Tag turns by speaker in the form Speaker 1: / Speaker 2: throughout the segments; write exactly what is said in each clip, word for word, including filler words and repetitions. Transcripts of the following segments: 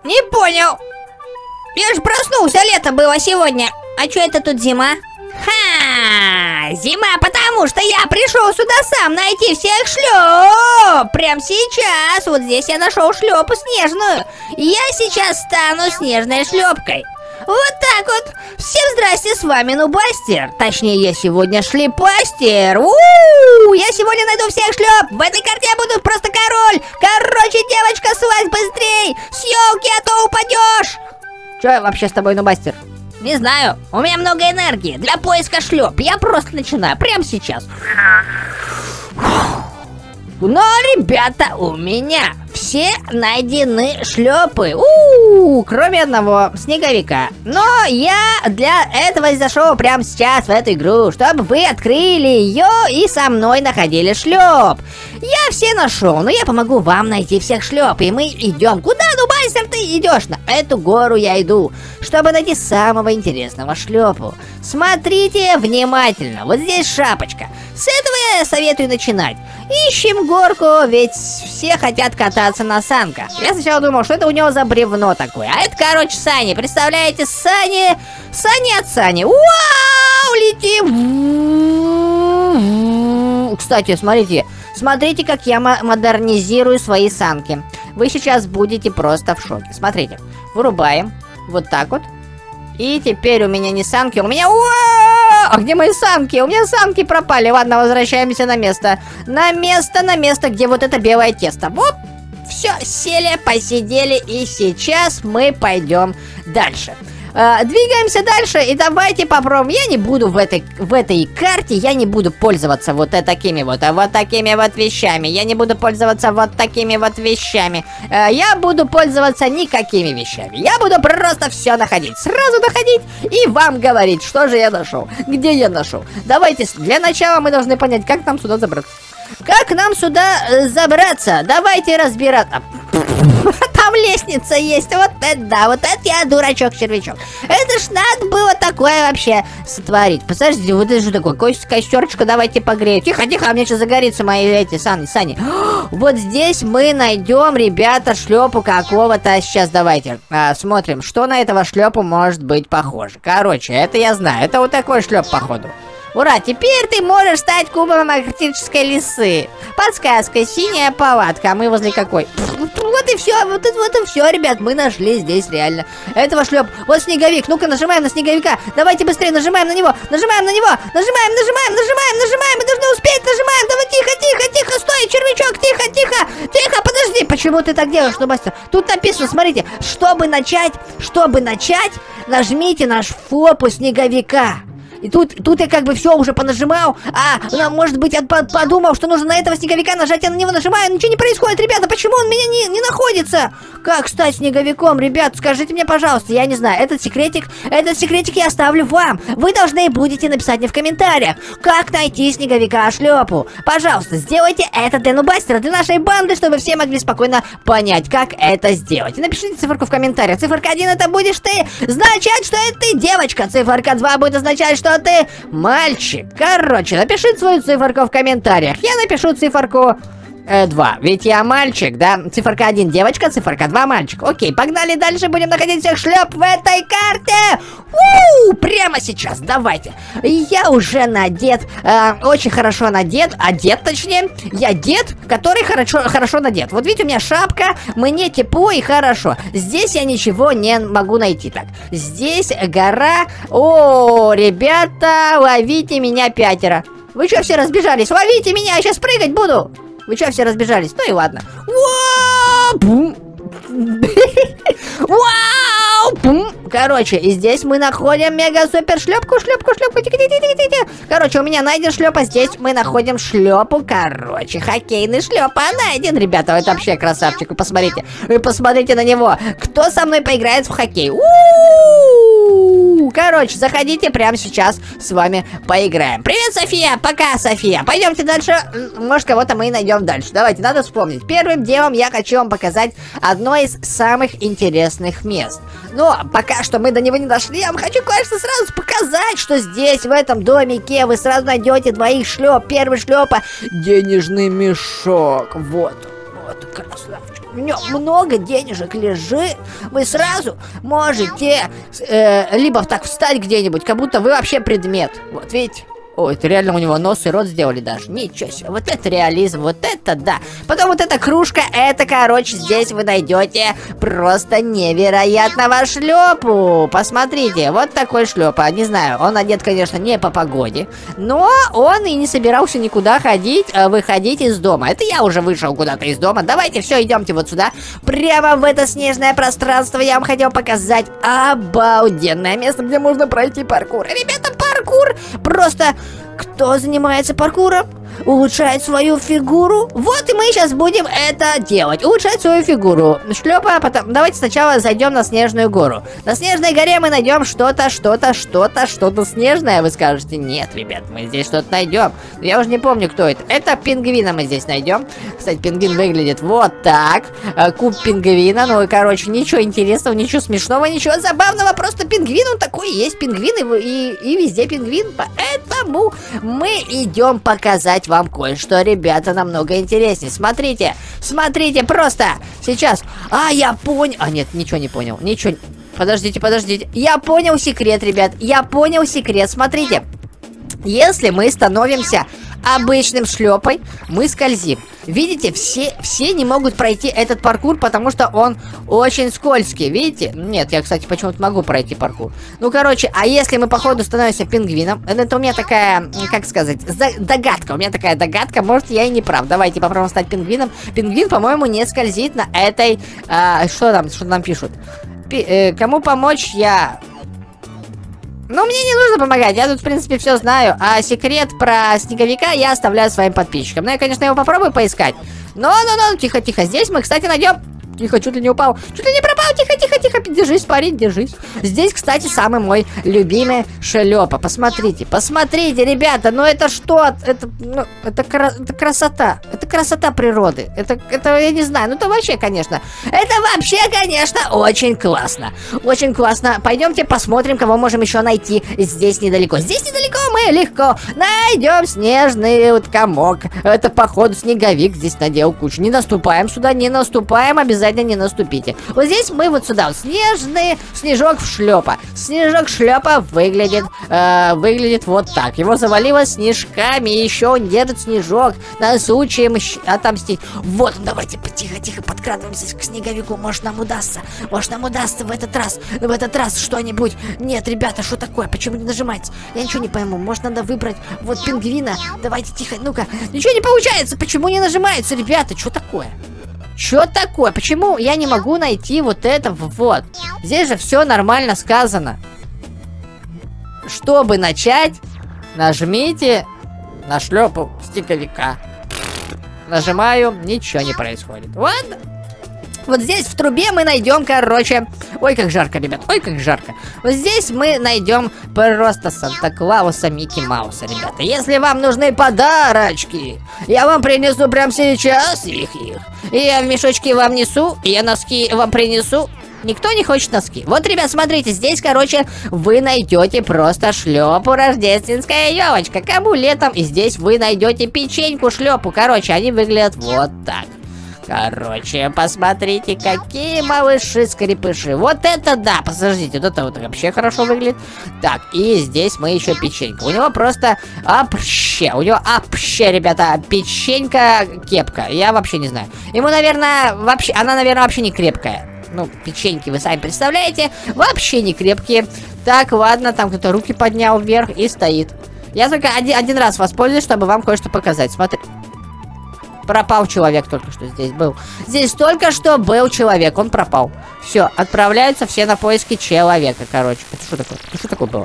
Speaker 1: Не понял. Я же проснулся, лето было сегодня. А чё это тут зима? Ха! Зима, потому что я пришел сюда сам найти всех шлеп. Прям сейчас. Вот здесь я нашел шлепу снежную. И я сейчас стану снежной шлепкой. Вот так вот. Всем здрасте, с вами Нубастер. Точнее, я сегодня шлепастер. У-у-у! Я сегодня найду всех шлеп. В этой карте я буду просто король. Короче, девочка, слазь быстрей. С елки, а то упадешь. Че вообще с тобой, Нубастер? Не знаю, у меня много энергии для поиска шлеп. Я просто начинаю прямо сейчас. Но, ребята, у меня все найдены шлепы. У-у-у, кроме одного снеговика. Но я для этого зашел прямо сейчас в эту игру, чтобы вы открыли ее и со мной находили шлеп. Я все нашел, но я помогу вам найти всех шлеп. И мы идем. Куда, Нубастер, ты идешь? На эту гору я иду, чтобы найти самого интересного шлепу. Смотрите внимательно. Вот здесь шапочка. С этого я советую начинать. Ищем горку, ведь все хотят кататься на санках. Я сначала думал, что это у него за бревно такое. А это, короче, сани. Представляете, сани... Сани от сани. Вау, летим. Кстати, смотрите. Смотрите, как я модернизирую свои санки. Вы сейчас будете просто в шоке. Смотрите. Вырубаем. Вот так вот. И теперь у меня не санки, у меня... А где мои санки? У меня санки пропали. Ладно, возвращаемся на место. На место, на место, где вот это белое тесто. Вот. Все, сели, посидели. И сейчас мы пойдем дальше. Uh, двигаемся дальше, и давайте попробуем. Я не буду в этой, в этой карте, я не буду пользоваться вот такими вот, а вот такими вот вещами. Я не буду пользоваться вот такими вот вещами. Uh, я буду пользоваться никакими вещами. Я буду просто все находить. Сразу находить и вам говорить, что же я нашел. Где я нашел. Давайте, для начала мы должны понять, как нам сюда забраться. Как нам сюда э, забраться? Давайте разбираться. Там лестница есть. Вот это да, вот это я дурачок-червячок. Это ж надо было такое вообще сотворить. Подождите, вот это же такое костерочка, давайте погреем. Тихо, тихо, а мне сейчас загорится мои эти сани, сани. Вот здесь мы найдем, ребята, шлепу какого-то. Сейчас давайте а, смотрим, что на этого шлепу может быть похоже. Короче, это я знаю. Это вот такой шлеп, походу. Ура, теперь ты можешь стать кубом арктической лисы. Подсказка, синяя палатка. А мы возле какой? Вот и все, вот и, вот и все, ребят, мы нашли здесь реально этого шлеп. Вот снеговик, ну-ка нажимаем на снеговика. Давайте быстрее нажимаем на него, нажимаем на него, нажимаем, нажимаем, нажимаем, нажимаем. Мы должны успеть, нажимаем. Давай, тихо, тихо, тихо, стой, червячок, тихо, тихо, тихо, подожди. Почему ты так делаешь, Нубастер? Тут написано, смотрите, чтобы начать, чтобы начать, нажмите на шфопу снеговика. И тут, тут я как бы все уже понажимал. А, ну, может быть, я подумал, что нужно на этого снеговика нажать, я на него нажимаю, ничего не происходит, ребята, почему он меня не, не находится? Как стать снеговиком, ребят, скажите мне, пожалуйста, я не знаю, этот секретик, этот секретик я оставлю вам. Вы должны будете написать мне в комментариях, как найти снеговика шлепу. Пожалуйста, сделайте это для Нубастера, для нашей банды, чтобы все могли спокойно понять, как это сделать. И напишите циферку в комментариях. Циферка один это будешь ты, означать, что это ты девочка. Циферка два будет означать, что ты мальчик. Короче, напиши свою циферку в комментариях. Я напишу циферку э, два. Ведь я мальчик, да? Циферка один девочка, циферка два мальчик. Окей, погнали дальше. Будем находить всех шлеп в этой карте. У-у-у, прямо сейчас, давайте. Я уже надет, э, очень хорошо надет, одет точнее. Я дед, который хорошо, хорошо надет. Вот видите, у меня шапка, мне тепло и хорошо. Здесь я ничего не могу найти. Так, здесь гора. О, ребята, ловите меня пятеро. Вы что все разбежались? Ловите меня, я сейчас прыгать буду. Вы что все разбежались? Ну и ладно. Вау! Короче, и здесь мы находим мега-супер шлепку, шлепку, шлепку. Тихо-тихо-тихо-тихо. Короче, у меня найден шлепа. Здесь мы находим шлепу. Короче, хоккейный шлепа найден, ребята. Это вообще красавчик. Вы посмотрите. Вы посмотрите на него. Кто со мной поиграет в хоккей? У-у-у! Короче, заходите прямо сейчас с вами поиграем. Привет, София. Пока, София. Пойдемте дальше. Может, кого-то мы и найдем дальше. Давайте, надо вспомнить. Первым делом я хочу вам показать одно из самых интересных мест. Но пока что мы до него не дошли, я вам хочу кое-что сразу показать, что здесь, в этом домике, вы сразу найдете двоих шлеп. Первый шлепа — денежный мешок. Вот, вот, красавчик. в нем много денежек лежит, вы сразу можете э, либо так встать где-нибудь, как будто вы вообще предмет. Вот видите? Ой, это реально у него нос и рот сделали даже. Ничего себе, вот это реализм, вот это да. Потом вот эта кружка, это, короче, здесь вы найдете просто невероятного шлепу. Посмотрите, вот такой шлепа. Не знаю, он одет, конечно, не по погоде, но он и не собирался никуда ходить, выходить из дома. Это я уже вышел куда-то из дома. Давайте, все, идемте вот сюда. Прямо в это снежное пространство я вам хотел показать обалденное место, где можно пройти паркур. Ребята, паркур просто... Кто занимается паркуром, улучшает свою фигуру. Вот и мы сейчас будем это делать. Улучшать свою фигуру. Шлепа, потом... Давайте сначала зайдем на снежную гору. На снежной горе мы найдем что-то, что-то, что-то, что-то снежное. Вы скажете, нет, ребят, мы здесь что-то найдем. Я уже не помню, кто это. Это пингвина мы здесь найдем. Кстати, пингвин выглядит вот так. Куб пингвина. Ну, короче, ничего интересного, ничего смешного, ничего забавного. Просто пингвин, он такой есть. Пингвин и, и, и везде пингвин. Поэтому мы идем показать вам кое-что, ребята, намного интереснее. Смотрите, смотрите, просто сейчас. А, я понял. А, нет, ничего не понял. Ничего. Подождите, подождите. Я понял секрет, ребят. Я понял секрет. Смотрите. Если мы становимся обычным шлепой, мы скользим. Видите, все, все не могут пройти этот паркур, потому что он очень скользкий. Видите? Нет, я, кстати, почему-то могу пройти паркур. Ну, короче, а если мы, походу, становимся пингвином, это у меня такая, как сказать, догадка. У меня такая догадка, может, я и не прав. Давайте попробуем стать пингвином. Пингвин, по-моему, не скользит на этой... А, что там, что нам пишут? Пи э, кому помочь, я... Ну, мне не нужно помогать, я тут, в принципе, все знаю. А секрет про снеговика я оставляю своим подписчикам. Ну, я, конечно, его попробую поискать. Но-но-но, тихо-тихо, здесь мы, кстати, найдем... Тихо, чуть ли не упал. Чуть ли не пропал, тихо-тихо-тихо. Держись, парень, держись. Здесь, кстати, самый мой любимый шлепа. Посмотрите, посмотрите, ребята. Ну это что? Это, ну, это, кра это красота. Это красота природы. Это, это, я не знаю. Ну это вообще, конечно. Это вообще, конечно, очень классно. Очень классно. Пойдемте посмотрим, кого можем еще найти здесь недалеко. Здесь недалеко мы легко найдем снежный вот комок. Это, походу, снеговик здесь наделал кучу. Не наступаем сюда, не наступаем. Обязательно не наступите. Вот здесь мы вот сюда. Вот, снежный снежок в шлепа. Снежок шлепа выглядит, э, выглядит вот так. Его завалило снежками. И еще он держит снежок на случай отомстить. Вот, давайте тихо-тихо подкрадываемся к снеговику. Может, нам удастся. Может, нам удастся в этот раз. В этот раз что-нибудь. Нет, ребята, что такое? Почему не нажимается? Я ничего не пойму. Может, надо выбрать вот пингвина. Давайте тихо. Ну-ка. Ничего не получается. Почему не нажимается, ребята? Что такое? Что такое? Почему я не могу найти вот это вот? Здесь же все нормально сказано. Чтобы начать, нажмите на шлепу снеговика. Нажимаю, ничего не происходит. Ладно. Вот здесь в трубе мы найдем, короче... Ой, как жарко, ребят, ой, как жарко. Вот здесь мы найдем просто Санта-Клауса, Микки Мауса, ребята. Если вам нужны подарочки, я вам принесу прямо сейчас их, их. И я в мешочке вам несу, и я носки вам принесу. Никто не хочет носки. Вот, ребят, смотрите, здесь, короче, вы найдете просто шлепу рождественская елочка. Кому летом, и здесь вы найдете печеньку шлепу. Короче, они выглядят вот так. Короче, посмотрите, какие малыши-скрипыши. Вот это да, подождите, вот это вот вообще хорошо выглядит. Так, и здесь мы еще печенька. У него просто вообще, у него вообще, ребята, печенька-кепка. Я вообще не знаю. Ему, наверное, вообще, она, наверное, вообще не крепкая. Ну, печеньки, вы сами представляете, вообще не крепкие. Так, ладно, там кто-то руки поднял вверх и стоит. Я только один, один раз воспользуюсь, чтобы вам кое-что показать. Смотри. Пропал человек только что здесь был. Здесь только что был человек, он пропал. Все, отправляются все на поиски человека, короче. Это что такое? Это что такое было?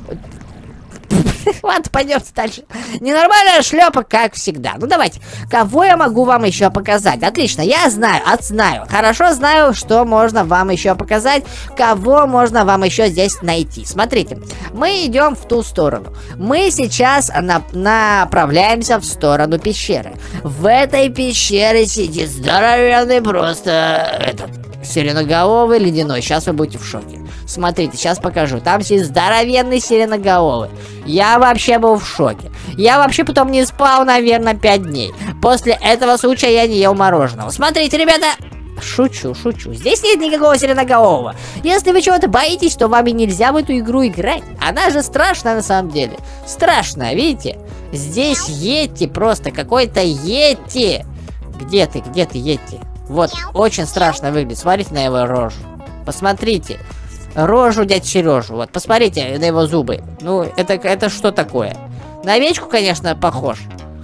Speaker 1: Ладно, пойдемте дальше. Ненормальная шлепа, как всегда. Ну давайте, кого я могу вам еще показать? Отлично, я знаю, отзнаю. Хорошо знаю, что можно вам еще показать. Кого можно вам еще здесь найти. Смотрите, мы идем в ту сторону. Мы сейчас на направляемся в сторону пещеры. В этой пещере сидит здоровенный просто этот сиреноголовый ледяной. Сейчас вы будете в шоке. Смотрите, сейчас покажу. Там сидит здоровенный сиреноголовый. Я вообще был в шоке. Я вообще потом не спал, наверное, пять дней. После этого случая я не ел мороженого. Смотрите, ребята. шучу, шучу. Здесь нет никакого сиреноголового. Если вы чего-то боитесь, то вам и нельзя в эту игру играть. Она же страшная на самом деле. Страшная, видите? Здесь Йети просто, какой-то Йети. Где ты, где ты, Йети? Вот, очень страшно выглядит. Смотрите на его рожу. Посмотрите. Рожу дядь Сережу. Вот, посмотрите на его зубы. Ну, это, это что такое? На овечку, конечно, похож.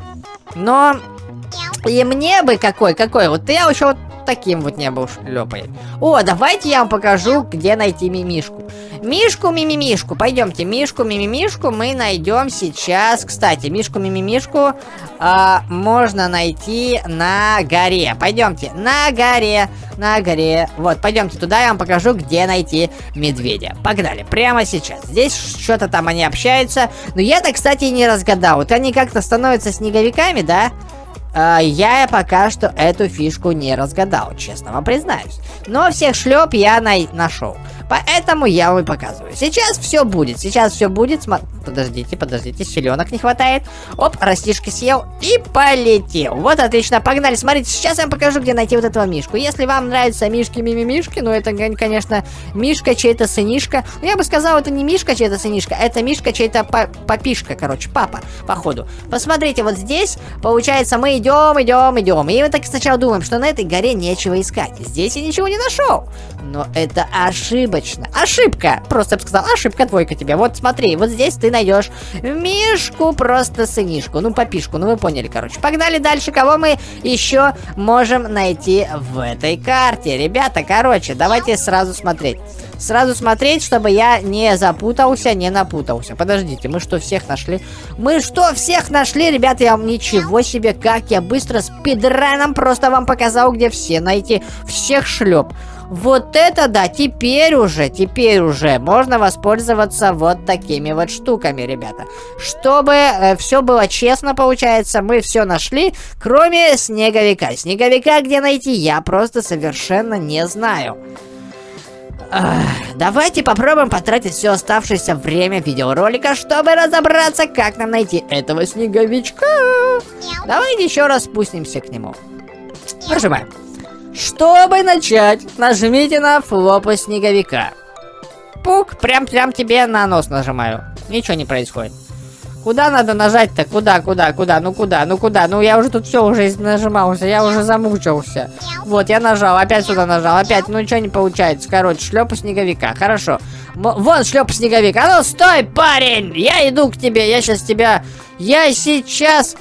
Speaker 1: Но и мне бы какой, какой. Вот я еще вот таким вот не был шлепой. О, давайте я вам покажу, где найти мимишку. Мишку, мимимишку. Пойдемте, мишку, мимимишку мы найдем сейчас. Кстати, мишку, мимимишку а, можно найти на горе. Пойдемте, на горе, на горе. Вот, пойдемте туда, я вам покажу, где найти медведя. Погнали, прямо сейчас. Здесь что-то там они общаются. Но я-то, кстати, не разгадал. Вот они как-то становятся снеговиками, да? Uh, я пока что эту фишку не разгадал, честно вам признаюсь. Но всех шлеп я на нашел. Поэтому я вам и показываю. Сейчас все будет. Сейчас все будет. Смо... Подождите, подождите. Селенок не хватает. Оп, растишки съел и полетел. Вот, отлично. Погнали. Смотрите, сейчас я вам покажу, где найти вот этого мишку. Если вам нравятся мишки-мимимишки, ну это, конечно, мишка чей-то сынишка. Ну, я бы сказал, это не мишка чей-то сынишка, это мишка чей-то папишка, короче, папа, походу. Посмотрите, вот здесь, получается, мы идем, идем, идем. И мы так сначала думаем, что на этой горе нечего искать. Здесь я ничего не нашел. Но это ошибочно. Ошибка. Просто я бы сказал, ошибка, двойка тебе. Вот смотри, вот здесь ты найдешь мишку, просто сынишку. Ну, папишку, ну вы поняли, короче. Погнали дальше, кого мы еще можем найти в этой карте. Ребята, короче, давайте сразу смотреть. Сразу смотреть, чтобы я не запутался, не напутался. Подождите, мы что, всех нашли? Мы что, всех нашли? Ребята, я вам ничего себе, как я быстро спидраном просто вам показал, где все найти. Всех шлеп. Вот это да, теперь уже, теперь уже можно воспользоваться вот такими вот штуками, ребята. Чтобы э, все было честно, получается, мы все нашли, кроме снеговика. Снеговика где найти, я просто совершенно не знаю. Ах, давайте попробуем потратить все оставшееся время видеоролика, чтобы разобраться, как нам найти этого снеговичка. Давайте еще раз спустимся к нему. Нажимаем. Чтобы начать, нажмите на флопу снеговика. Пук, прям-прям тебе на нос нажимаю. Ничего не происходит. Куда надо нажать-то? Куда, куда, куда? Ну куда, ну куда? Ну я уже тут все уже нажимался, я уже замучился. Вот, я нажал, опять сюда нажал, опять, ну ничего не получается. Короче, шлепа снеговика, хорошо. М вон шлепа снеговик. А ну стой, парень! Я иду к тебе, я сейчас тебя... Я сейчас...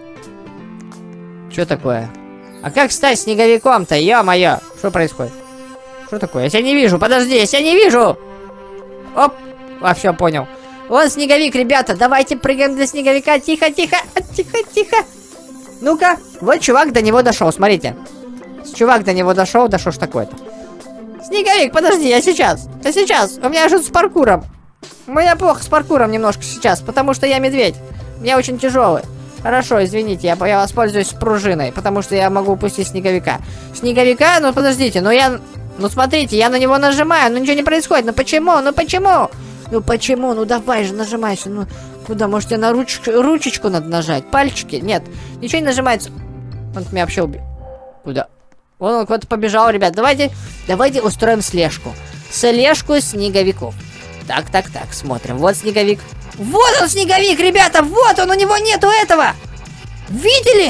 Speaker 1: Что такое? А как стать снеговиком-то, ё-моё? Что происходит? Что такое? Я тебя не вижу, подожди, я тебя не вижу! Оп! А, все, понял. Вон снеговик, ребята, давайте прыгаем для снеговика. Тихо, тихо, тихо, тихо. Ну-ка, вот чувак до него дошел, смотрите. Чувак до него дошел, да что ж такое-то? Снеговик, подожди, я сейчас. Я сейчас, у меня что-то с паркуром. У меня плохо с паркуром немножко сейчас, потому что я медведь. Я очень тяжелый. Хорошо, извините, я, я воспользуюсь пружиной, потому что я могу упустить снеговика. Снеговика? Ну подождите, ну я... Ну смотрите, я на него нажимаю, но ничего не происходит. Ну почему? Ну почему? Ну почему? Ну давай же, нажимайся. Ну куда? Может тебе на руч... ручечку надо нажать? Пальчики? Нет, ничего не нажимается. Он меня вообще убил. Куда? Вон он куда-то побежал, ребят. Давайте, давайте устроим слежку. Слежку снеговиков. Так, так, так, смотрим. Вот снеговик. Вот он, снеговик, ребята, вот он, у него нету этого. Видели?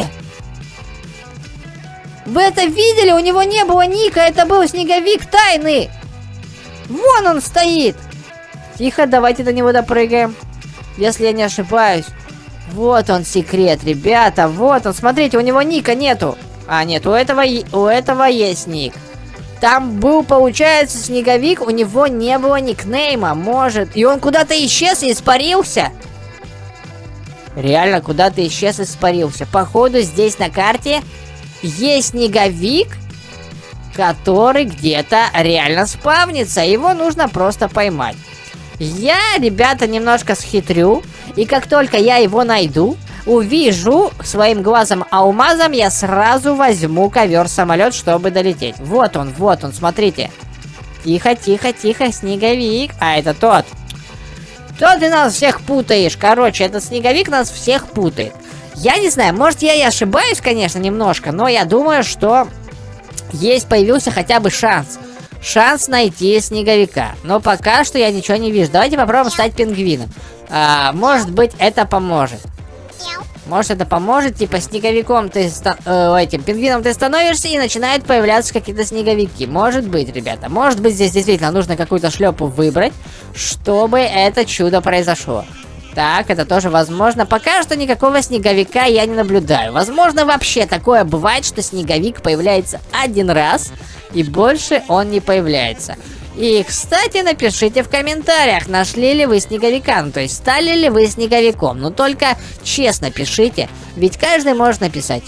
Speaker 1: Вы это видели? У него не было ника, это был снеговик тайный. Вон он стоит. Тихо, давайте до него допрыгаем. Если я не ошибаюсь. Вот он секрет, ребята, вот он. Смотрите, у него ника нету. А, нет, у этого, у этого есть ник. Там был, получается, снеговик, у него не было никнейма, может. И он куда-то исчез и испарился. Реально, куда-то исчез и испарился. Походу, здесь на карте есть снеговик, который где-то реально спавнится. Его нужно просто поймать. Я, ребята, немножко схитрю. И как только я его найду, увижу своим глазом алмазом, я сразу возьму ковер-самолет, чтобы долететь. Вот он, вот он, смотрите. Тихо, тихо, тихо, снеговик. А, это тот. Тот ты нас всех путаешь. Короче, этот снеговик нас всех путает. Я не знаю, может я и ошибаюсь, конечно, немножко, но я думаю, что есть, появился хотя бы шанс. Шанс найти снеговика. Но пока что я ничего не вижу. Давайте попробуем стать пингвином. А, может быть, это поможет. Может, это поможет, типа, снеговиком ты, э, этим, пингвином ты становишься, и начинают появляться какие-то снеговики. Может быть, ребята, может быть, здесь действительно нужно какую-то шлепу выбрать, чтобы это чудо произошло. Так, это тоже возможно. Пока что никакого снеговика я не наблюдаю. Возможно, вообще такое бывает, что снеговик появляется один раз, и больше он не появляется. И, кстати, напишите в комментариях, нашли ли вы снеговика, ну, то есть стали ли вы снеговиком. Но только честно пишите, ведь каждый может написать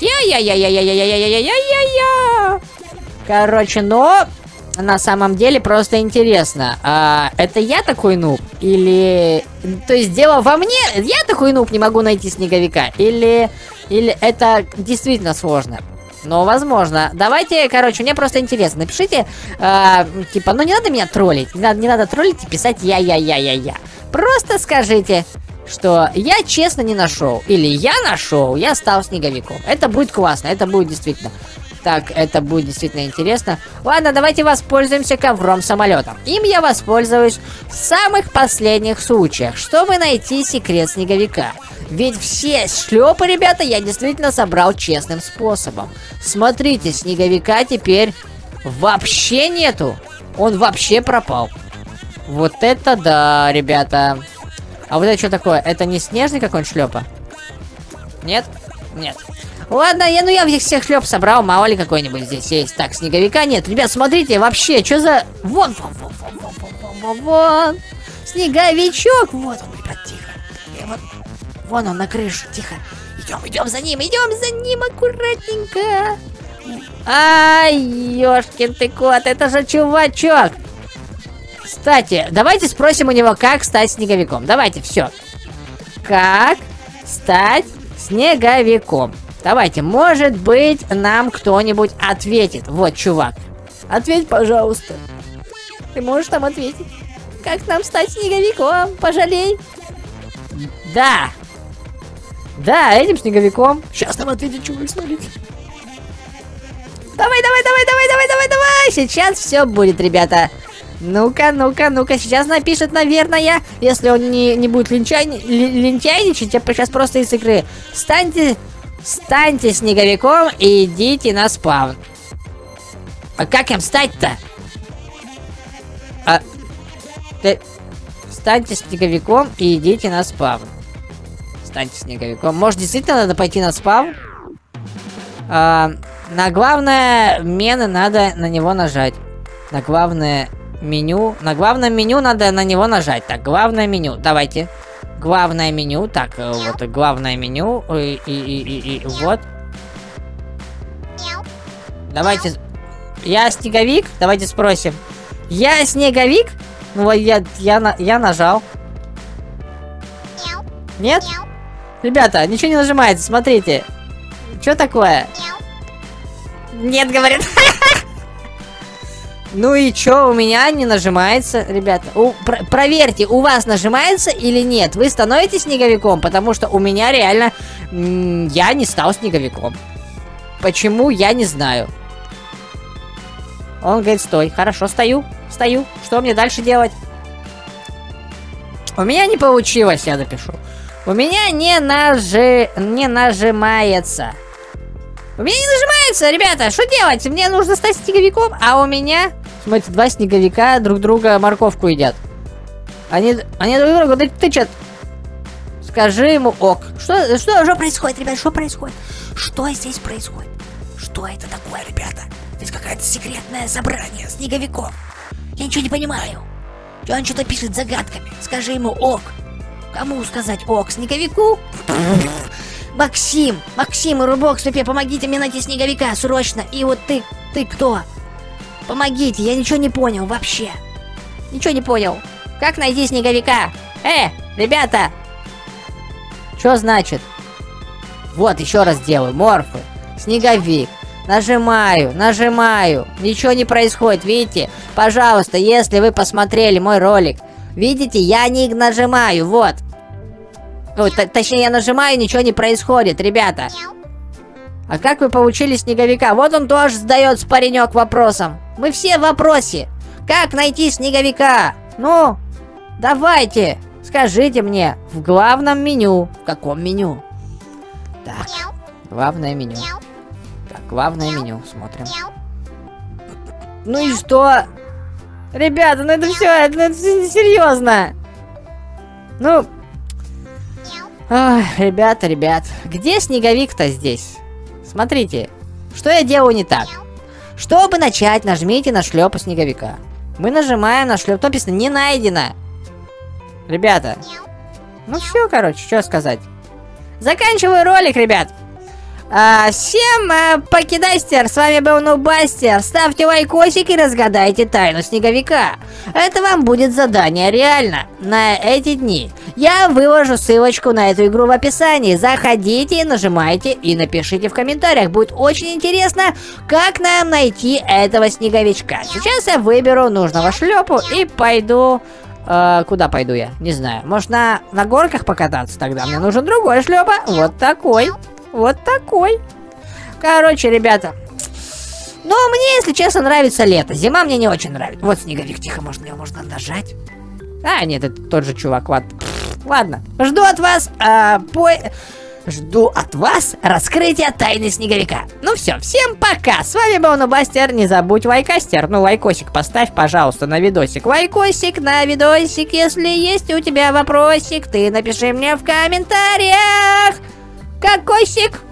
Speaker 1: я-я-я-я-я-я-я-я-я-я-я. Короче, но на самом деле просто интересно, а, это я такой нуб? Или... То есть дело во мне? Я такой нуб, не могу найти снеговика? Или... Или это действительно сложно? Но возможно. Давайте, короче, мне просто интересно. Напишите, э, типа, ну не надо меня троллить. Не надо, не надо троллить и писать я-я-я-я-я-я. Просто скажите, что я честно не нашел. Или я нашел, я стал снеговиком. Это будет классно, это будет действительно. Так, это будет действительно интересно. Ладно, давайте воспользуемся ковром-самолетом. Им я воспользуюсь в самых последних случаях, чтобы найти секрет снеговика. Ведь все шлепы, ребята, я действительно собрал честным способом. Смотрите, снеговика теперь вообще нету. Он вообще пропал. Вот это да, ребята. А вот это что такое? Это не снежный какой-нибудь шлепа? Нет? Нет. Ладно, я, ну я всех шлеп собрал, мало ли какой-нибудь здесь есть. Так, снеговика нет. Ребят, смотрите, вообще, что за... Вон, вон, вон, вон, вон, вон, вон, вон. Снеговичок. Вот он, ребят, тихо. И вот... Вон он на крыше, тихо. Идем, идем за ним, идем за ним аккуратненько. Ай, ёшкин ты кот, это же чувачок. Кстати, давайте спросим у него, как стать снеговиком. Давайте, все. Как стать снеговиком? Давайте, может быть, нам кто-нибудь ответит. Вот, чувак. Ответь, пожалуйста. Ты можешь нам ответить? Как нам стать снеговиком? Пожалей. Да. Да, этим снеговиком. Сейчас нам ответит чувак, смотрите. Давай, давай, давай, давай, давай, давай, давай. Сейчас все будет, ребята. Ну-ка, ну-ка, ну-ка. Сейчас напишет, наверное, если он не, не будет лентяйни, лентяйничать, я сейчас просто из игры. Станьте, станьте снеговиком и идите на спавн. А как им стать-то? А, ты... Станьте снеговиком и идите на спавн. Станьте снеговиком. Может, действительно надо пойти на спавн? А, на главное меню надо на него нажать. На главное меню. На главном меню надо на него нажать. Так, главное меню. Давайте. Главное меню. Так, вот главное меню. И, и, и, и, и вот. Давайте. Я снеговик? Давайте спросим. Я снеговик? Ну вот я, я, я нажал. Нет? Ребята, ничего не нажимается, смотрите. Что такое? Нет, говорит. Ну и чё, у меня не нажимается, ребята. У, про проверьте, у вас нажимается или нет. Вы становитесь снеговиком, потому что у меня реально... Я не стал снеговиком. Почему, я не знаю. Он говорит, стой. Хорошо, стою. Стою. Что мне дальше делать? У меня не получилось, я напишу. У меня не нажи... не нажимается. У меня не нажимается, ребята. Что делать? Мне нужно стать снеговиком, а у меня... Смотрите, два снеговика друг друга морковку едят. Они, они друг друга ты, тычат. Скажи ему ок. Что, что, что происходит, ребят? Что происходит? Что здесь происходит? Что это такое, ребята? Здесь какое-то секретное собрание снеговиков. Я ничего не понимаю. Он что-то пишет загадками. Скажи ему ок. Кому сказать ок? Снеговику? Максим! Максим и Рубок, ступе, помогите мне найти снеговика, срочно! И вот ты, ты кто? Помогите, я ничего не понял вообще. Ничего не понял. Как найти снеговика? Э, ребята! Что значит? Вот, еще раз делаю. Морфы. Снеговик. Нажимаю, нажимаю. Ничего не происходит, видите? Пожалуйста, если вы посмотрели мой ролик, видите, я не нажимаю, вот. Ну, точнее, я нажимаю, ничего не происходит, ребята. А как вы получили снеговика? Вот он тоже задается паренек вопросом. Мы все в вопросе. Как найти снеговика? Ну, давайте, скажите мне. В главном меню. В каком меню? Так, главное меню. Так, главное меню. Смотрим. Ну и что? Ребята, ну это все, это, это серьезно. Ну... Ой, ребята, ребят. Где снеговик-то здесь? Смотрите, что я делаю не так. Чтобы начать, нажмите на шлепу снеговика. Мы нажимаем на шлеп. Написано не найдено. Ребята. Ну все, короче, что сказать. Заканчиваю ролик, ребят. А, всем а, покидастер, с вами был Нубастер. Ставьте лайкосик и разгадайте тайну снеговика. Это вам будет задание реально на эти дни. Я выложу ссылочку на эту игру в описании. Заходите, нажимайте и напишите в комментариях. Будет очень интересно, как нам найти этого снеговичка. Сейчас я выберу нужного шлепу и пойду... Э, куда пойду я? Не знаю. Может на, на горках покататься тогда? Мне нужен другой шлепа. Вот такой. Вот такой. Короче, ребята. Ну, мне, если честно, нравится лето. Зима мне не очень нравится. Вот снеговик, тихо, можно его можно нажать. А, нет, это тот же чувак. Ладно. Ладно. Жду от вас... А, по... Жду от вас раскрытия тайны снеговика. Ну все, всем пока. С вами был Нубастер. Не забудь лайкастер. Ну, лайкосик поставь, пожалуйста, на видосик. Лайкосик на видосик. Если есть у тебя вопросик, ты напиши мне в комментариях. Кокосик!